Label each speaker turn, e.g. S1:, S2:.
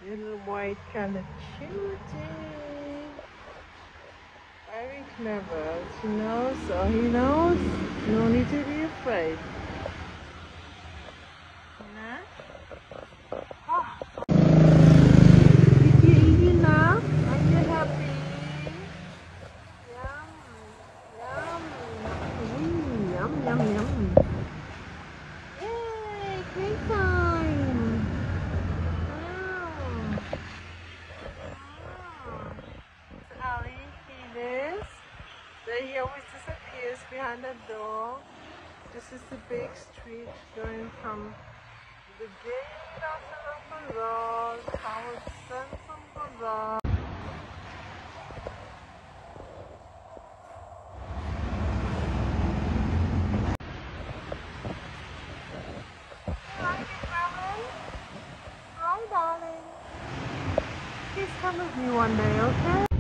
S1: Little white colored cutie. Very clever. She knows, so he knows. No need to be afraid. Did you eat enough? Are you happy? Yum, yum. Yum, yum, yum. Yay, cake time. Wow. So Ali, see this? So he always disappears behind the door. This is the big street going from the gate of the bazaar, towards Central Bazaar. Like it, darling? Hi, darling. Please come with me one day, okay?